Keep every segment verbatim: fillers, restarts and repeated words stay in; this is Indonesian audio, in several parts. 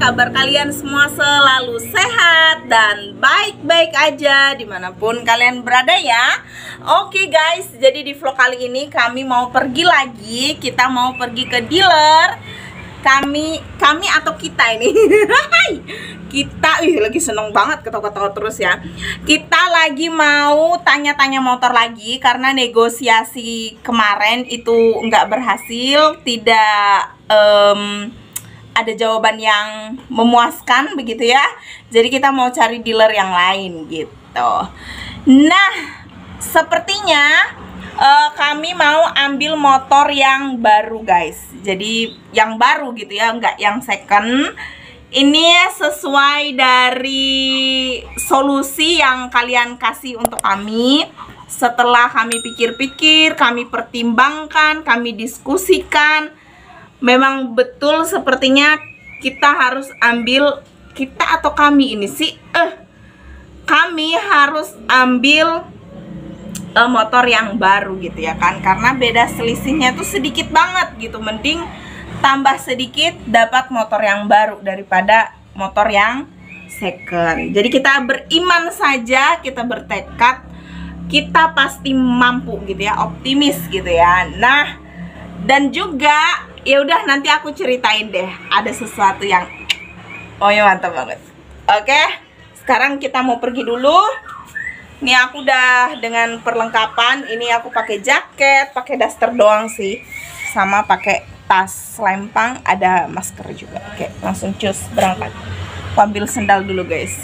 kabar kalian semua selalu sehat dan baik-baik aja dimanapun kalian berada ya. Oke guys, jadi di vlog kali ini kami mau pergi lagi. Kita mau pergi ke dealer. Kami, kami atau kita ini kita, ih lagi seneng banget ketawa-ketawa terus ya. Kita lagi mau tanya-tanya motor lagi karena negosiasi kemarin itu nggak berhasil, tidak um, ada jawaban yang memuaskan begitu ya. Jadi kita mau cari dealer yang lain gitu. Nah, sepertinya uh, kami mau ambil motor yang baru guys. Jadi yang baru gitu ya, nggak yang second. Ini sesuai dari solusi yang kalian kasih untuk kami. Setelah kami pikir-pikir, kami pertimbangkan, kami diskusikan, memang betul sepertinya kita harus ambil, kita atau kami ini sih eh kami harus ambil uh, motor yang baru gitu ya kan, karena beda selisihnya tuh sedikit banget gitu. Mending tambah sedikit dapat motor yang baru daripada motor yang second. Jadi kita beriman saja, kita bertekad, kita pasti mampu gitu ya, optimis gitu ya. Nah, dan juga ya udah nanti aku ceritain deh, ada sesuatu yang oh ya mantap banget. Oke, sekarang kita mau pergi dulu. Ini aku udah dengan perlengkapan. Ini aku pakai jaket, pakai daster doang sih, sama pakai tas lempang, ada masker juga. Oke, langsung cus berangkat. Aku ambil sendal dulu guys.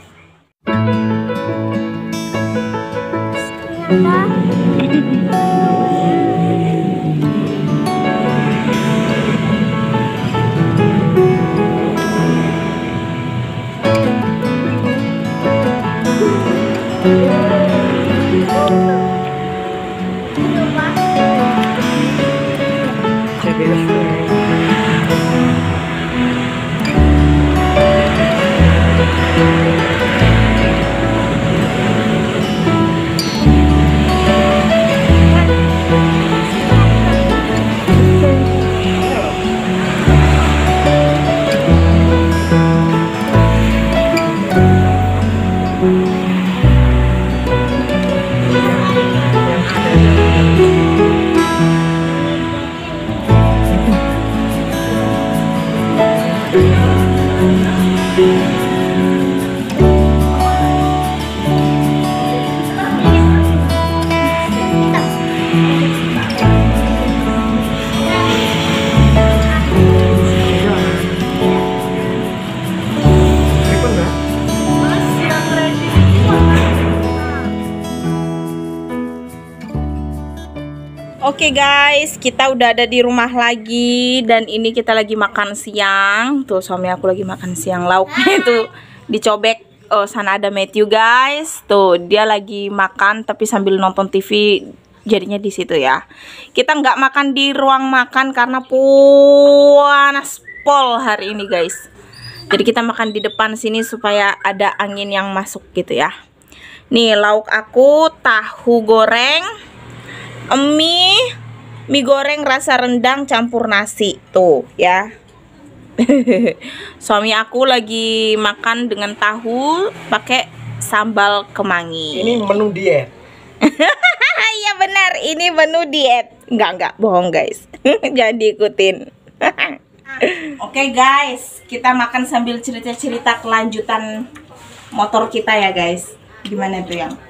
Oke guys, kita udah ada di rumah lagi. Dan ini kita lagi makan siang. Tuh suami aku lagi makan siang. Lauknya itu dicobek. Oh, sana ada Matthew guys. Tuh dia lagi makan tapi sambil nonton T V. Jadinya di situ ya. Kita nggak makan di ruang makan karena panas pol hari ini guys. Jadi kita makan di depan sini supaya ada angin yang masuk gitu ya. Nih lauk aku tahu goreng, mie, mie goreng rasa rendang campur nasi tuh ya. Suami aku lagi makan dengan tahu pakai sambal kemangi. Ini menu diet. Iya benar, ini menu diet. Enggak enggak bohong guys. Jangan diikutin. Oke guys, kita makan sambil cerita-cerita kelanjutan motor kita ya guys. Gimana tuh yang?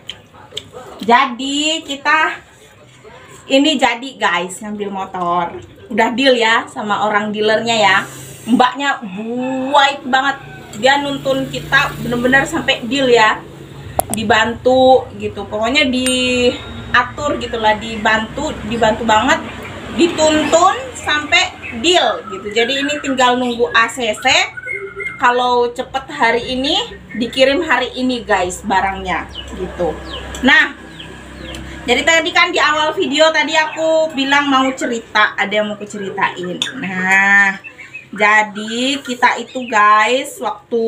Jadi kita ini jadi guys ngambil motor. Udah deal ya sama orang dealernya ya. Mbaknya baik banget. Dia nuntun kita bener-bener sampai deal ya. Dibantu gitu. Pokoknya diatur gitulah, dibantu, dibantu banget. Dituntun sampai deal gitu. Jadi ini tinggal nunggu A C C. Kalau cepet hari ini dikirim hari ini guys barangnya gitu. Nah, jadi tadi kan di awal video tadi aku bilang mau cerita, ada yang mau aku ceritain. Nah, jadi kita itu guys waktu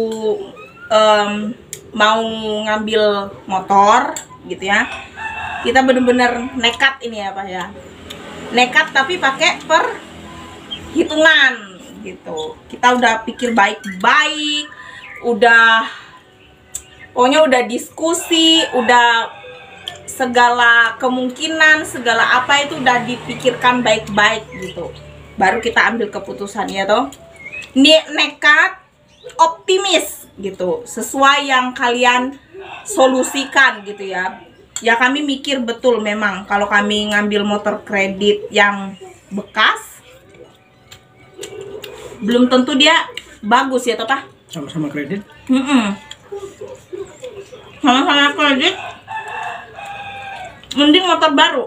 um, mau ngambil motor gitu ya, kita bener-bener nekat ini ya Pak ya. Nekat tapi pakai perhitungan gitu. Kita udah pikir baik-baik, udah pokoknya udah diskusi, udah segala kemungkinan, segala apa itu udah dipikirkan baik-baik gitu. Baru kita ambil keputusan ya toh. Nih nekat, optimis gitu, sesuai yang kalian solusikan gitu ya. Ya kami mikir betul memang kalau kami ngambil motor kredit yang bekas belum tentu dia bagus ya toh Pak. Sama-sama kredit. Mm-mm. Sama-sama kredit, mending motor baru.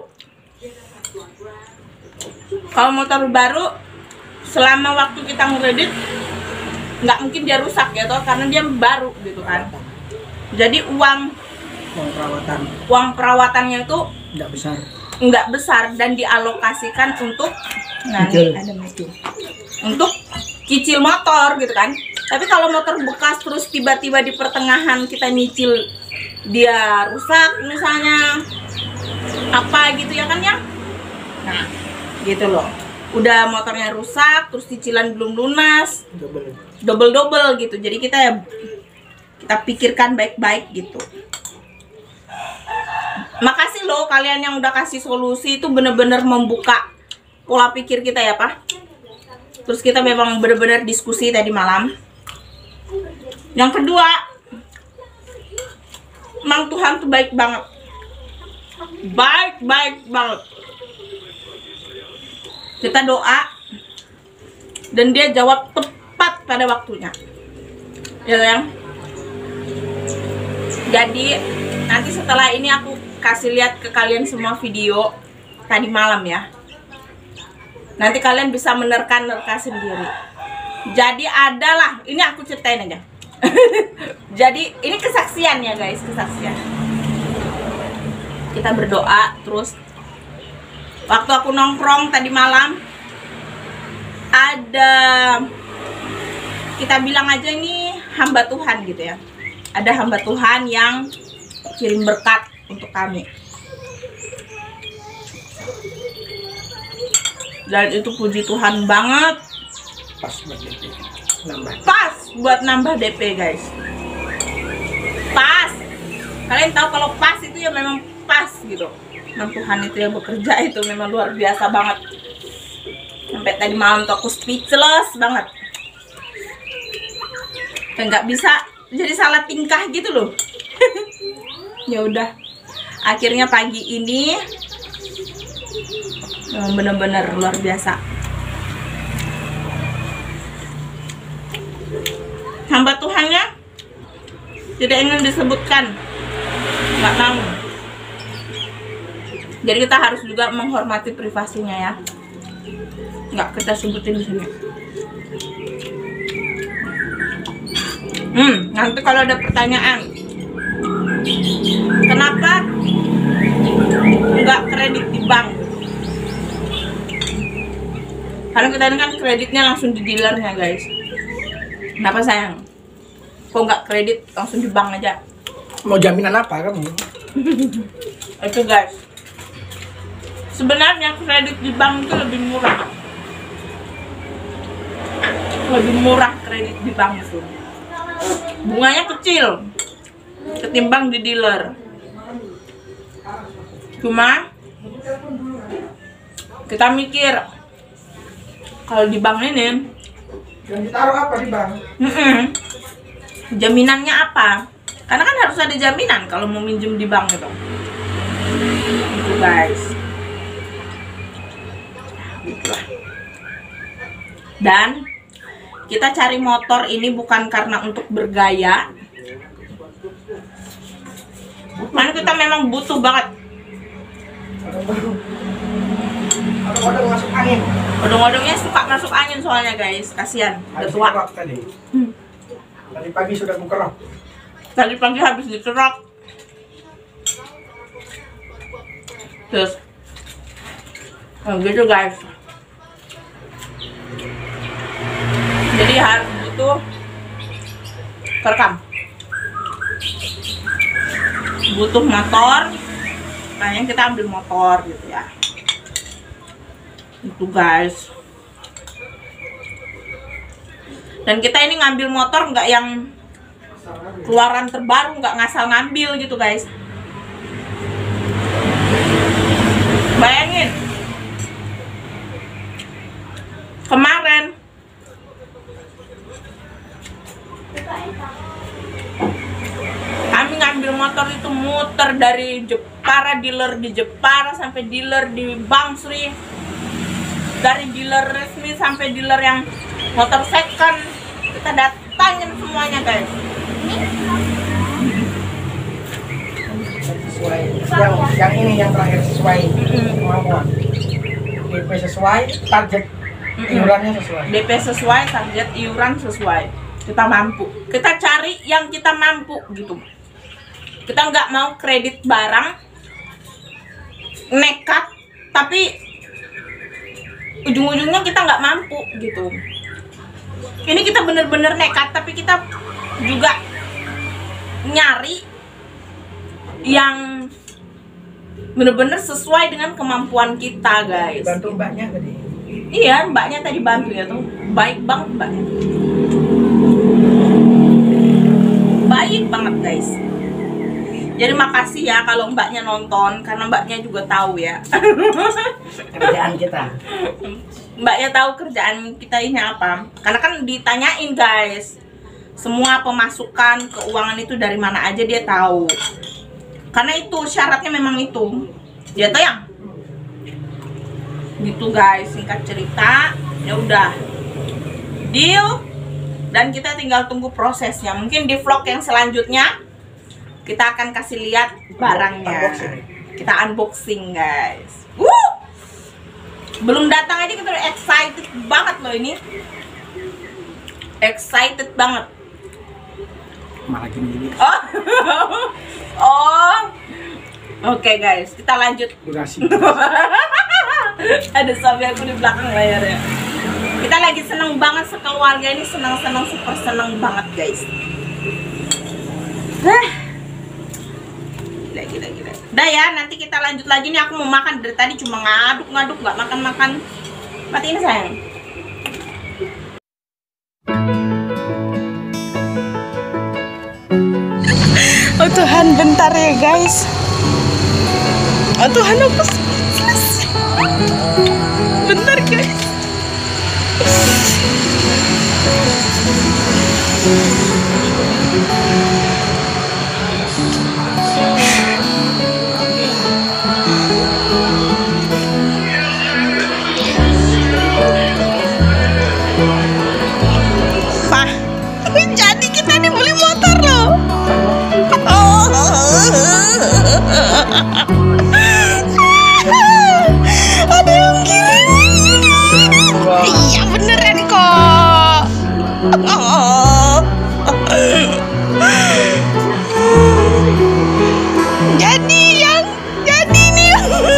Kalau motor baru selama waktu kita ngekredit nggak mungkin dia rusak ya toh, karena dia baru gitu kan. Jadi uang Uang perawatan. uang perawatannya itu Nggak besar. nggak besar dan dialokasikan untuk nah Cicil. nih, ada mesin. Untuk cicil motor gitu kan. Tapi kalau motor bekas terus tiba-tiba di pertengahan kita nyicil dia rusak misalnya apa gitu ya kan ya. Nah, gitu loh. Udah motornya rusak terus cicilan belum lunas, Double. double-double gitu. Jadi kita ya kita pikirkan baik-baik gitu. Makasih loh kalian yang udah kasih solusi, itu bener-bener membuka pola pikir kita ya Pak. Terus kita memang bener-bener diskusi tadi malam. Yang kedua, Mang Tuhan tuh baik banget. Baik-baik banget. Kita doa dan dia jawab tepat pada waktunya. Ya sayang. Jadi nanti setelah ini aku kasih lihat ke kalian semua video tadi malam ya. Nanti kalian bisa menerka-nerka sendiri. Jadi adalah, ini aku ceritain aja. Jadi ini kesaksian ya guys, kesaksian. Kita berdoa terus. Waktu aku nongkrong tadi malam, ada, kita bilang aja ini hamba Tuhan gitu ya. Ada hamba Tuhan yang kirim berkat untuk kami. Dan itu puji Tuhan banget. Pas buat D P. Nambah. Pas buat nambah D P guys. Pas. Kalian tahu kalau pas itu ya memang pas gitu. Nah, Tuhan itu yang bekerja itu memang luar biasa banget. Sampai tadi malam tuh aku speechless banget. Dan nggak bisa jadi salah tingkah gitu loh. Ya udah. Akhirnya pagi ini bener-bener luar biasa. Hamba Tuhannya tidak ingin disebutkan, nggak mau. Jadi kita harus juga menghormati privasinya ya. Nggak kita sebutin di sini. Hmm, nanti kalau ada pertanyaan, kenapa nggak kredit di bank? Karena kita ini kan kreditnya langsung di dealernya guys. Kenapa sayang? Kok nggak kredit langsung di bank aja? Mau jaminan apa kamu? Itu guys. Sebenarnya kredit di bank itu lebih murah. Lebih murah kredit di bank itu. Bunganya kecil ketimbang di dealer. Cuma kita mikir kalau di bank ini Yang ditaruh apa di bank? mm-mm, jaminannya apa? Karena kan harus ada jaminan kalau mau minjem di bank itu. Itu guys. Gitulah. Dan kita cari motor ini bukan karena untuk bergaya. Karena kita memang butuh banget. Odong-odong masuk angin. Odong-odongnya suka masuk angin soalnya guys, kasihan, udah tua. Tadi. Hmm. Tadi pagi sudah kukerok. Tadi pagi habis dikerok. Terus, nah, gitu guys. Jadi harus butuh kerekam. Butuh motor, makanya kita ambil motor gitu ya. Itu guys. Dan kita ini ngambil motor nggak yang keluaran terbaru, nggak ngasal ngambil gitu guys. Bayangin, kemarin kami ngambil motor itu muter dari Jepara, dealer di Jepara sampai dealer di Bangsri, dari dealer resmi sampai dealer yang motor second, kita datangin semuanya guys. Sesuai yang yang ini yang terakhir sesuai kemampuan. D P sesuai, target iurannya sesuai. D P sesuai, target iuran sesuai. Kita mampu. Kita cari yang kita mampu gitu. Kita nggak mau kredit barang, nekat, tapi ujung-ujungnya kita nggak mampu gitu. Ini kita bener-bener nekat, tapi kita juga nyari yang bener-bener sesuai dengan kemampuan kita guys. Bantu mbaknya tadi. Iya, mbaknya tadi bantu ya tuh, baik banget mbaknya, baik banget guys. Jadi makasih ya kalau mbaknya nonton, karena mbaknya juga tahu ya Kerjaan kita. Mbaknya tahu kerjaan kita ini apa, karena kan ditanyain guys, semua pemasukan keuangan itu dari mana aja dia tahu. Karena itu syaratnya memang itu. Ya tuh yang gitu guys, singkat cerita ya udah deal, dan kita tinggal tunggu prosesnya. Mungkin di vlog yang selanjutnya kita akan kasih lihat barangnya. Unboxing. Kita unboxing guys. Wuh! Belum datang aja kita udah excited banget loh ini. Excited banget. Malah gini. Oh. Oh. Oke guys, kita lanjut. Durasi. Ada suami aku di belakang layarnya. Kita lagi seneng banget sekeluarga ini, senang-senang, super seneng banget guys. Hah. Gila, gila, gila. Udah ya, nanti kita lanjut lagi nih. Aku mau makan, dari tadi cuma ngaduk-ngaduk, nggak makan-makan. Matiin sayang. Oh Tuhan, bentar ya guys. Oh Tuhan, aku speechless. Bentar guys. Pak, jadi kita nih beli motor loh. Oh. Ada yang kirim. Iya beneran kok. Oh. Jadi yang jadi nih.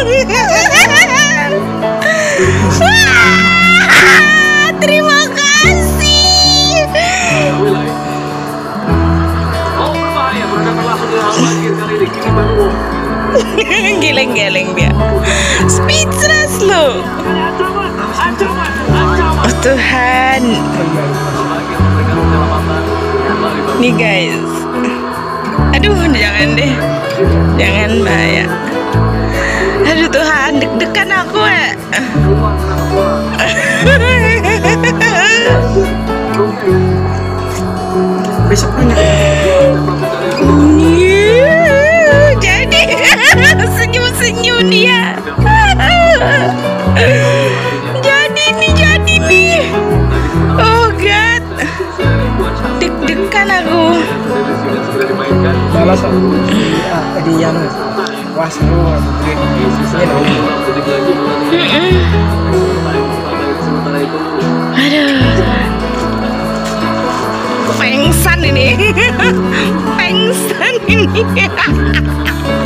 Terima kasih. Oh berbahaya, berada berlangsung di halaman kiri kali ini. Kini baru Geleng-geleng dia. Speechless lo. Oh Tuhan. Nih guys. Aduh, jangan deh. Jangan bahaya. Aduh Tuhan, deg-degan aku ya. Besok banyak. Jadi senyum-senyum dia. Jadi nih, jadi nih. Oh God, deg-degan aku. Salah satu tadi yang was lu Aduh, pengsan ini. Pengsan ini.